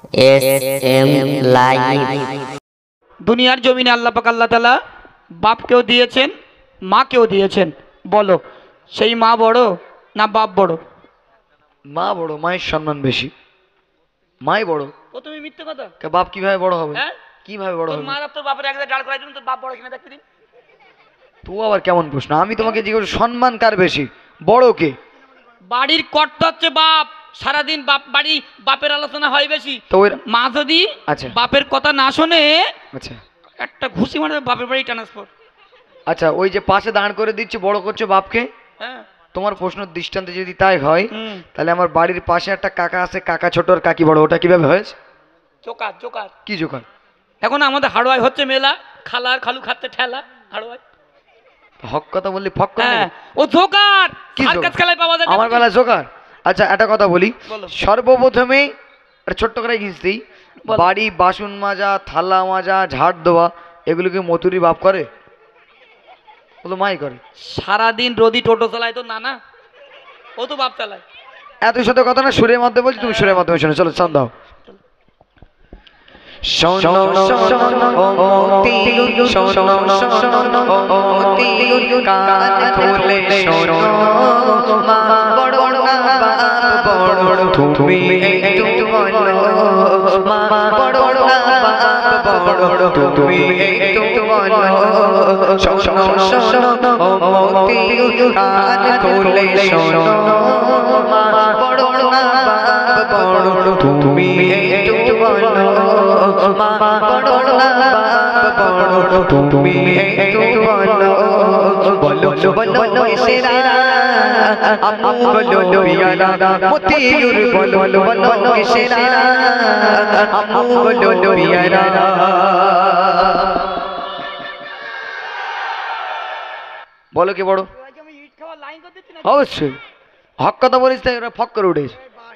SM live. দুনিয়ার জমিনে আল্লাহ পাক আল্লাহ তাআলা বাপকেও দিয়েছেন মাকেও দিয়েছেন। বলো সেই মা বড় না বাপ বড়? মা বড়, মায়ের সম্মান বেশি, মাই বড়। ও তুমি মিথ্যে কথা। বাপ কিভাবে বড় হবে? হ্যাঁ কিভাবে বড় হবে? মার তোর বাপের এক জায়গায় দাঁড় করাই দিন, তোর বাপ বড় কিনা দেখতে দিন। তো আবার কেমন প্রশ্ন? আমি তোমাকে জিজ্ঞেস সম্মান কার বেশি, বড় কে? বাড়ির কর্তা হচ্ছে বাপ, সারাদিন বাপ বাড়ি বাপের আলোচনা হয় বেশি। তো ওই মা যদি আচ্ছা বাপের কথা না শোনে আচ্ছা একটা ঘুষি মারবে বাপের বাড়ি ট্রান্সফার। আচ্ছা, ওই যে পাশে দাঁড় করে দিচ্ছে বড় করছো বাপকে, হ্যাঁ তোমার প্রশ্ন দৃষ্টান্তে যদি তাই হয় তাহলে আমার বাড়ির পাশে একটা কাকা আছে, কাকা ছোট আর কাকি বড়, ওটা কিভাবে হয়েছে? Joker joker. কি জোকার? এখন আমাদের হাড়োয়ায় হচ্ছে মেলা, খালার খালু খাচ্ছে ঠেলা হাড়োয়ায়। হক কথা বললি ফক করে হ্যাঁ ও জোকার। কি সার্কাস খেলায় পাওয়া যায় আমার বেলা জোকার। আচ্ছা একটা কথা বলি, সর্বপ্রথমে একটা ছোট্ট করে ঘিসতেই বাড়ি বাসন মাজা, থালা মাজা, ঝাড় দেওয়া এগুলোকে মতুরি বাপ করে? বলো মাই করে। সারাদিন রোদি টোটো চালায় তো নানা, ও তো বাপ চালায়। এত সাথে কথা না, সুরের মাধ্যমে বলছি, তুমি সুরের মাধ্যমে শোনো। চলো চান দাও। শোনো মতি, শোনো মতি, কান খুলে শোনো, মা বড় না বাপ বড়, তুমি একটু বলো, মা বড় না বাপ বড়, তুমি একটু বলো। শোনো মতি, কান খুলে শোনো, মা বড় না বাপ বড়, তুমি একটু বলো, মা বড় না বাপ বড়, তুমি একটু বলো। বলো বলো এসেরা, আম্মু বলো পিয়ারা, মতিউর বলো বলো এসেরা, আম্মু বলো পিয়ারা। বলো কি বড়? অবশ্যই হক কথা বলিস তাই ওরা ফক করে উঠেছে।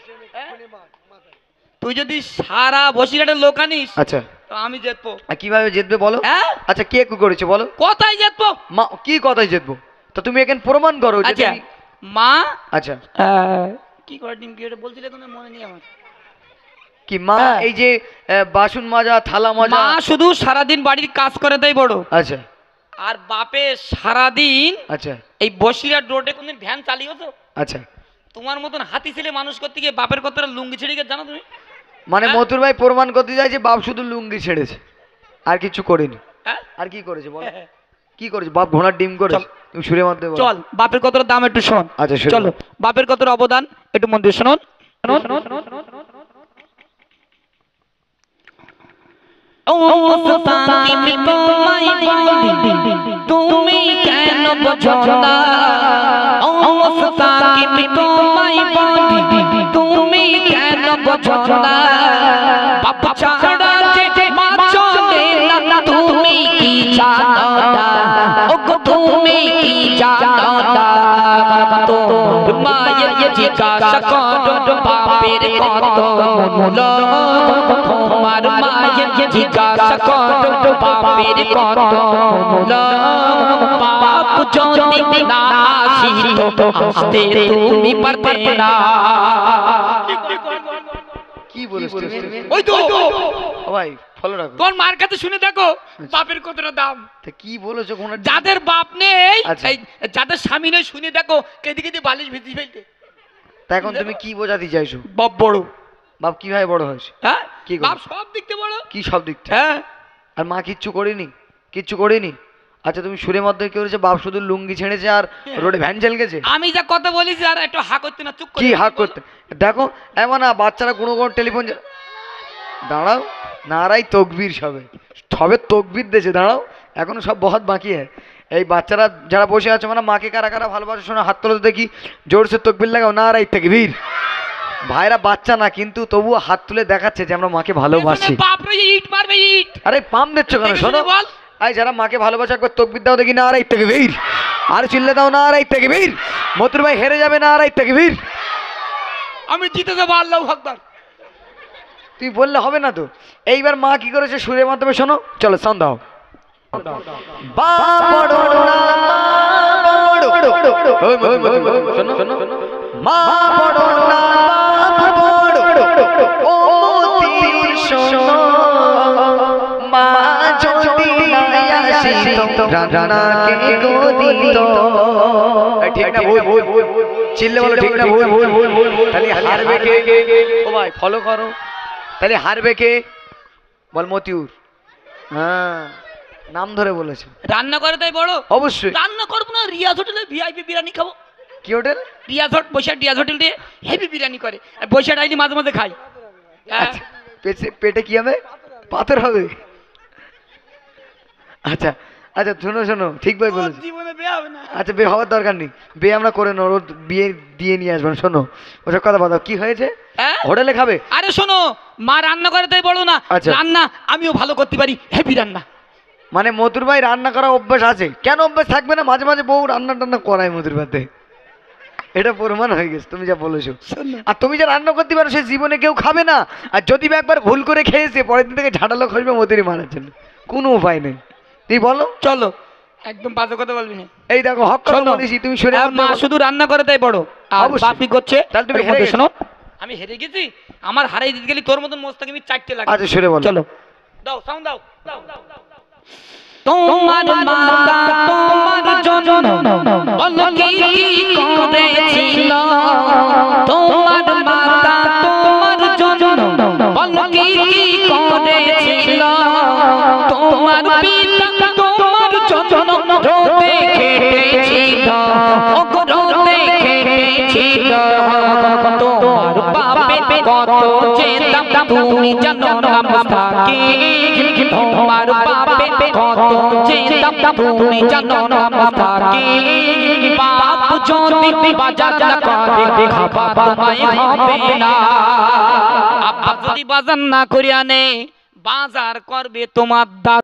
তুই যদি সারা বসিরহাটের লোক আনিস আচ্ছা তো আমি জিতবো। কিভাবে জিতবে বলো? হ্যাঁ আচ্ছা কে কি করেছে বলো? কোথায় জিতবো? মা কি কথায় জিতবো? তো তুমি এখন প্রমাণ করো যে আচ্ছা মা আচ্ছা কি করে ডিম কি এটা বলছিলে কোনো মনে নেই আমার। কি মা এই যে বাসন মাজা, থালা মাজা, মা শুধু সারাদিন বাড়ির কাজ করে দেয় বড়। আচ্ছা আর বাপে সারাদিন আচ্ছা এই বসিরহাট রোডে কোনদিন ভ্যান চালিয়েছো? আচ্ছা তোমার মতন হাতি ছেলে মানুষ করতে গিয়ে বাপের কথাটা লুঙ্গি ছেড়ে গিয়ে জানো তুমি? মানে মতুর ভাই প্রমাণ করতে যায় যে বাপ শুধু লুঙ্গি ছেড়েছে আর কিছু করেনি। আর কি করেছে বলো? কি করেছে? বাপ ঘোড়ার ডিম করেছে? তুমি সুরের মধ্যে বলো। চল বাপের কতর দাম একটু শোন। আচ্ছা চলো বাপের কতর অবদান একটু মন দিয়ে শুনুন। তুমি কেন বোঝো না, তুমি কেন বোঝো না, বাপ ছাড়া যে মা চলে না, তুমি কি জানো না, ওগো তুমি কি জানো না, তোর মায়ের জিজ্ঞাসা করো বাপের কত মূল্য, তোমার মায়ের জিজ্ঞাসা করো বাপের কত মূল্য, বাপ যদি না আসিত আসতে তুমি পারতে না। কি বলিস তুমি? ওই তো ও ভাই ফলো রাখো। তোর মার কাছে শুনে দেখো বাপের কতটা দাম। তা কি বলেছো? ঘোড়ার ডিম? যাদের বাপ নেই, আচ্ছা। এই যাদের স্বামী নেই শুনে দেখো কেঁদে কেঁদে বালিশ ভিজি ফেলতে। তা এখন তুমি কি বোঝাতে চাইছো? বাপ বড়। বাপ কিভাবে বড় হয়েছে? হ্যাঁ কি বাপ সব দিক থেকে বড়। কি সব দিক থেকে? হ্যাঁ আর মা কিচ্ছু করেনি? কিচ্ছু করেনি? আচ্ছা তুমি সুরের মধ্যে কি করেছে? বাপ শুধু লুঙ্গি ছেড়েছে আর রোডে ভ্যান চাল গেছে? আমি যা কথা বলিস আর একটু হা করতে না, চুপ করে কি হাক করতে? দেখো এমন না বাচ্চারা কোনো কোনো টেলিফোন দাঁড়াও, নারাই তকবীর সবে সবে তকবীর দিয়েছে, দাঁড়াও এখনো সব বহুত বাকি হ্যাঁ। এই বাচ্চারা যারা বসে আছে মানে মাকে কারা কারা ভালোবাসে শোনো, হাত তোলো দেখি, জোরসে তকবীর লাগাও, নারাই তকবীর। ভাইরা বাচ্চা না কিন্তু তবুও হাত তুলে দেখাচ্ছে যে আমরা মাকে ভালোবাসি। বাপরে ইট মারবে ইট। আরে পাম দিচ্ছ কেন? শোনো আই যারা মাকে ভালোবাসা একবার তকবীর দাও দেখি, নারাই তকবীর। আর চিল্লে দাও, নারাই তকবীর। মতুর ভাই হেরে যাবে, নারাই তকবীর। আমি জিতে যাবো, আল্লাহু আকবার। তুই বললে হবে না তো। এইবার মা কি করেছে সুরের মাধ্যমে শোনো। চলো সাউন্ড দাও। মা বড় না বাপ বড়, ও রান্না কে করিত ঠিক না ভুল চিল্লে বলো ঠিক না ভুল তাহলে হারবে কে ও ভাই ফলো করো তাহলে হারবে কে বল মতিউর হ্যাঁ নাম ধরে বলেছে রান্না করে তাই বড় অবশ্যই রান্না করবো না রিয়াজ হোটেলে ভিআইপি বিরিয়ানি খাবো কি hotel Riyaz hotel Baishakh Riyaz hotel দিয়ে হেভি বিরিয়ানি করে বৈশাখ ডাইনি মাঝে মাঝে খাই আচ্ছা, পেটে কি হবে পাথর হবে আচ্ছা আচ্ছা শোনো শোনো ঠিক ভাই বলেছো জীবনে বিয়ে হবে না আচ্ছা বিয়ে হওয়ার দরকার নেই বিয়ে আমরা করে নেব বিয়ে দিয়ে নিয়ে আসবেন শোনো ওসব কথা বলো কি হয়েছে হোটেলে খাবে আরে শোনো মা রান্না করে তাই বলো না আচ্ছা। রান্না আমিও ভালো করতে পারি হেভি রান্না মানে মধুর ভাই রান্না করা অভ্যাস আছে কেন অভ্যাস থাকবে না মাঝে মাঝে বউ রান্না টান্না করায় মধুর ভাতে এটা প্রমাণ হয়ে গেছে তুমি যা বলেছো আর তুমি যা রান্না করতে পারো সে জীবনে কেউ খাবে না আর যদি বা একবার ভুল করে খেয়েছে পরের দিন থেকে ঝাঁটালো খসবে মধুরি মারার জন্য কোনো উপায় নেই তুই বলো চলো একদম বাজে কথা বলবি না এই দেখো হক কথা বলেছি তুমি শুনে মা শুধু রান্না করে তাই বড় আর অবশ্যই। বাপি করছে তাহলে তুমি এর হেরে মধ্যে গেছো। শোনো আমি হেরে গেছি আমার হারাই দিতে গেলি তোর মতন মোস্তাকে আমি চারটে লাগে আচ্ছা শুনে বলো চলো দাও সাউন্ড দাও তোমার মাতা তোমার জন্য বলো কি করেছিল তোমার মাতা তোমার জন্য বলো কি করেছিল তোমার পিতা তোমার জন্য রোতে খেটেছিল ওগো রোতে খেটেছিল তোমার বাপে কত চেতাম তুমি জানো না মাস্তাকি তোমার বাপে কত চেতাম তুমি জানো না মাস্তাকি বাপ যদি বাজার না করে খাবার তোমায় হবে না আব্বা যদি বাজার না করিয়া নে বাজার করবে তোমার